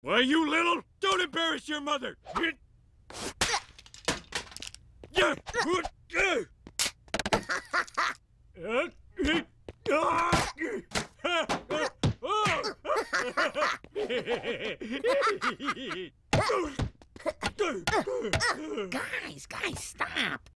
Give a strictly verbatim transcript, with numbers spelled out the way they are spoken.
Why, you little... Don't embarrass your mother! Guys, guys, stop!